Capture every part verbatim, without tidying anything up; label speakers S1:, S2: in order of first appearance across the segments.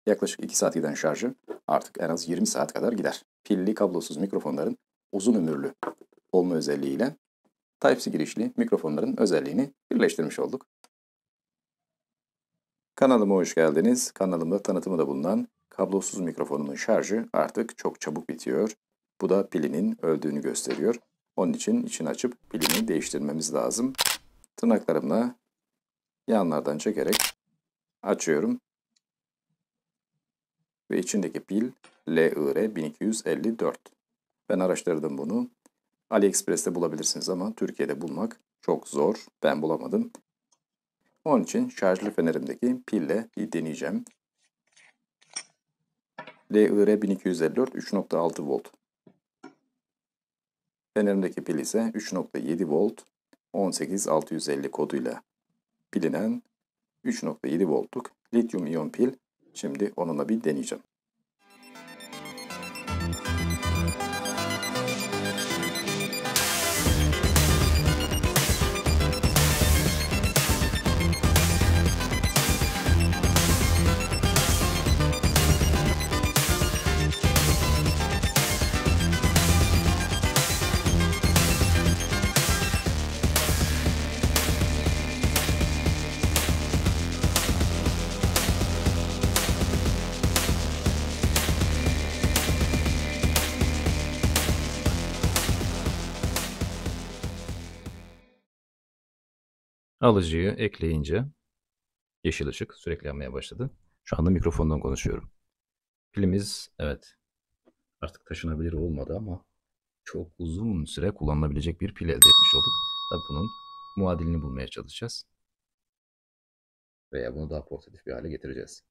S1: Yaklaşık iki saat giden şarjı artık en az yirmi saat kadar gider. Pilli kablosuz mikrofonların uzun ömürlü olma özelliğiyle Type-C girişli mikrofonların özelliğini birleştirmiş olduk. Kanalıma hoş geldiniz. Kanalımda tanıtımı da bulunan kablosuz mikrofonumun şarjı artık çok çabuk bitiyor. Bu da pilinin öldüğünü gösteriyor. Onun için içini açıp pilini değiştirmemiz lazım. Tırnaklarımla yanlardan çekerek açıyorum. Ve içindeki pil L I R bin iki yüz elli dört. Ben araştırdım bunu. AliExpress'te bulabilirsiniz ama Türkiye'de bulmak çok zor. Ben bulamadım. Onun için şarjlı fenerimdeki pille bir deneyeceğim. L I R bin iki yüz elli dört üç nokta altı volt. Fenerimdeki pil ise üç nokta yedi volt on sekiz bin altı yüz elli koduyla bilinen üç nokta yedi voltluk lityum iyon pil. Şimdi onunla bir deneyeceğim.
S2: Alıcıyı ekleyince yeşil ışık sürekli yanmaya başladı. Şu anda mikrofondan konuşuyorum. Pilimiz evet artık taşınabilir olmadı ama çok uzun süre kullanılabilecek bir pil elde etmiş olduk. Tabii bunun muadilini bulmaya çalışacağız. Veya bunu daha portatif bir hale getireceğiz.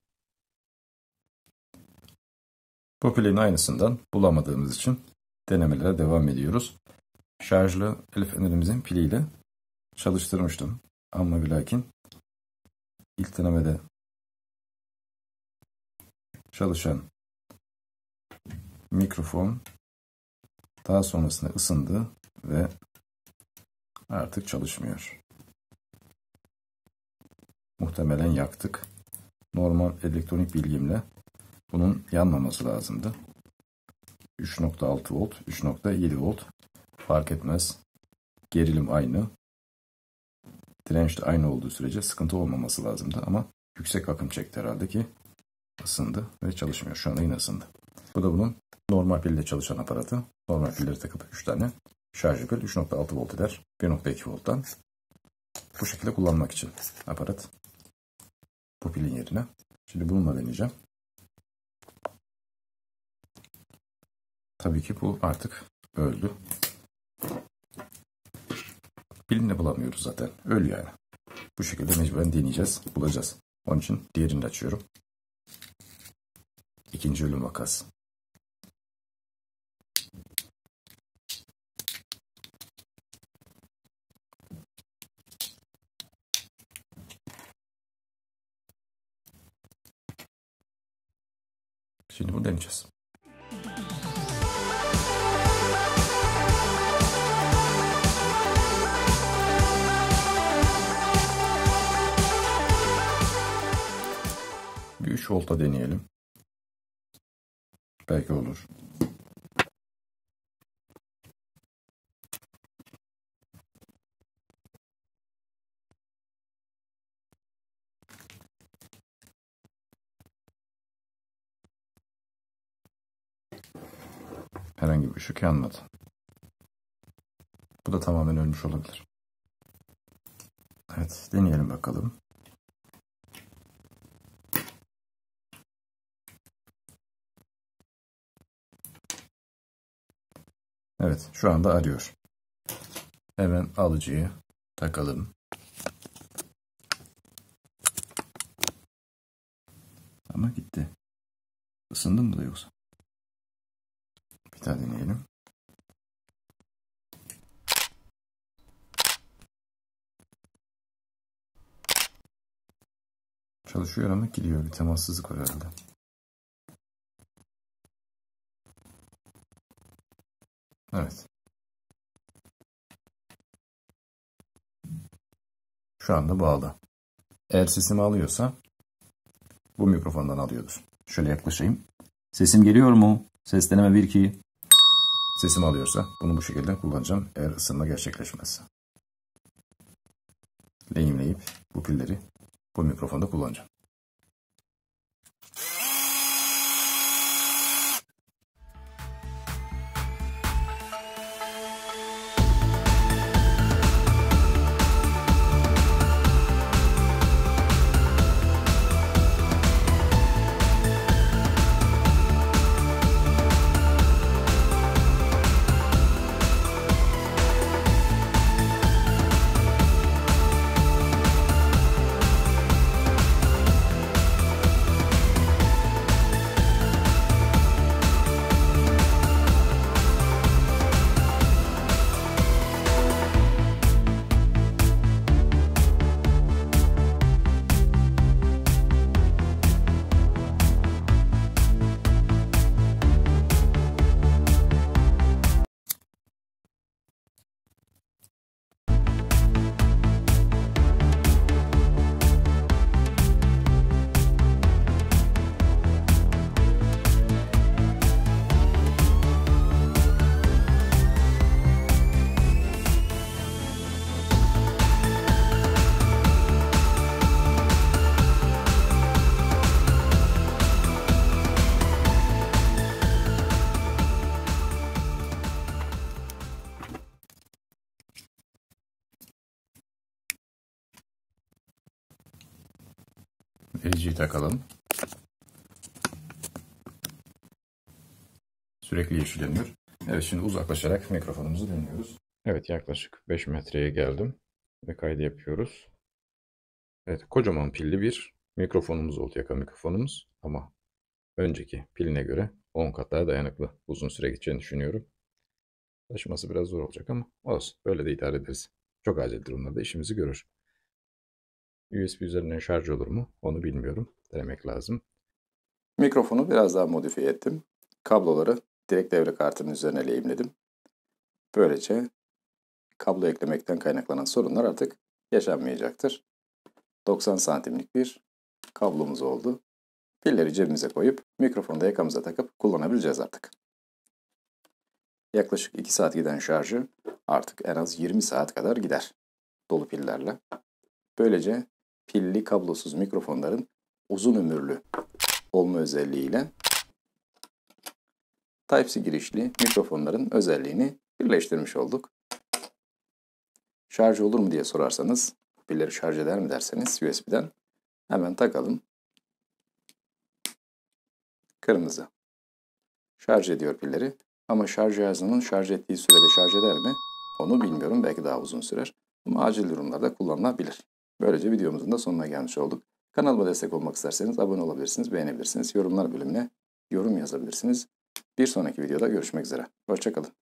S1: Bu pilin aynısından bulamadığımız için denemelere devam ediyoruz. Şarjlı el fenerimizin piliyle çalıştırmıştım. Ama ve lakin ilk denemede çalışan mikrofon daha sonrasında ısındı ve artık çalışmıyor. Muhtemelen yaktık. Normal elektronik bilgimle bunun yanmaması lazımdı. üç nokta altı volt, üç nokta yedi volt fark etmez. Gerilim aynı. Direnç de aynı olduğu sürece sıkıntı olmaması lazımdı ama yüksek akım çekti herhalde ki ısındı ve çalışmıyor. Şu anda yine ısındı. Bu da bunun normal pille çalışan aparatı. Normal pilleri takıp üç tane şarjlı pil üç nokta altı volt eder. bir nokta iki volttan bu şekilde kullanmak için aparat. Bu pilin yerine. Şimdi bununla deneyeceğim. Tabii ki bu artık öldü. Pilini de bulamıyoruz zaten. Öl yani. Bu şekilde mecburen deneyeceğiz. Bulacağız. Onun için diğerini de açıyorum. İkinci ölüm vakası. Şimdi bunu deneyeceğiz. Bir üç volta deneyelim. Belki olur. Herhangi bir ışık yanmadı. Bu da tamamen ölmüş olabilir. Evet, deneyelim bakalım. Evet, şu anda arıyor. Hemen alıcıyı takalım. Ama gitti. Isındı mı da yoksa? Bir daha deneyelim. Çalışıyor ama gidiyor. Bir temassızlık var herhalde. Evet. Şu anda bağlı. Eğer sesimi alıyorsa bu mikrofondan alıyordur. Şöyle yaklaşayım. Sesim geliyor mu? Ses deneme bir iki. Sesim alıyorsa bunu bu şekilde kullanacağım eğer ısınma gerçekleşmezse. Lehimleyip bu pilleri bu mikrofonda kullanacağım. Vericiyi takalım. Sürekli yeşilleniyor. Evet, şimdi uzaklaşarak mikrofonumuzu dinliyoruz. Evet, yaklaşık beş metreye geldim ve kaydı yapıyoruz. Evet, kocaman pilli bir mikrofonumuz oldu, yaka mikrofonumuz, ama önceki piline göre on kat daha dayanıklı. Uzun süre gideceğini düşünüyorum. Taşıması biraz zor olacak ama olsun, böyle de idare ederiz. Çok acil durumlarda işimizi görür. U S B üzerinden şarj olur mu? Onu bilmiyorum. Denemek lazım. Mikrofonu biraz daha modifiye ettim. Kabloları direkt devre kartının üzerine lehimledim. Böylece kablo eklemekten kaynaklanan sorunlar artık yaşanmayacaktır. doksan santimlik bir kablomuz oldu. Pilleri cebimize koyup mikrofonu da yakamıza takıp kullanabileceğiz artık. Yaklaşık iki saat giden şarjı artık en az yirmi saat kadar gider dolu pillerle. Böylece pilli kablosuz mikrofonların uzun ömürlü olma özelliğiyle Type-C girişli mikrofonların özelliğini birleştirmiş olduk. Şarj olur mu diye sorarsanız, pilleri şarj eder mi derseniz U S B'den hemen takalım. Kırmızı. Şarj ediyor pilleri. Ama şarj cihazının şarj ettiği sürede şarj eder mi? Onu bilmiyorum. Belki daha uzun sürer. Ama acil durumlarda kullanılabilir. Böylece videomuzun da sonuna gelmiş olduk. Kanalıma destek olmak isterseniz abone olabilirsiniz, beğenebilirsiniz. Yorumlar bölümüne yorum yazabilirsiniz. Bir sonraki videoda görüşmek üzere. Hoşça kalın.